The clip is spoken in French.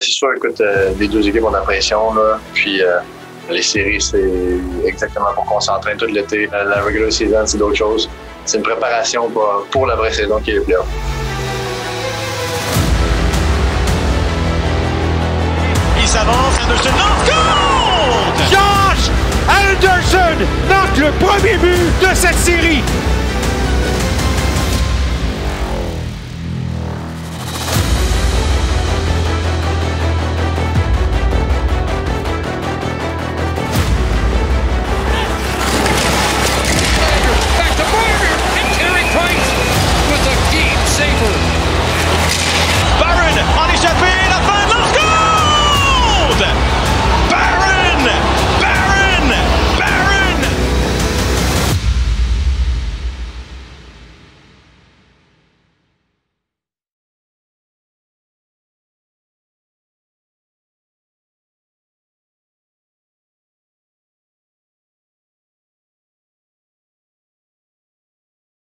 C'est sûr, écoute, les deux équipes ont de la pression, là. Puis les séries, c'est exactement pour qu'on s'entraîne tout l'été. La regular season, c'est d'autres choses. C'est une préparation pour la vraie saison qui est le playoff. Il s'avance, Anderson marque! Josh Anderson marque le premier but de cette série.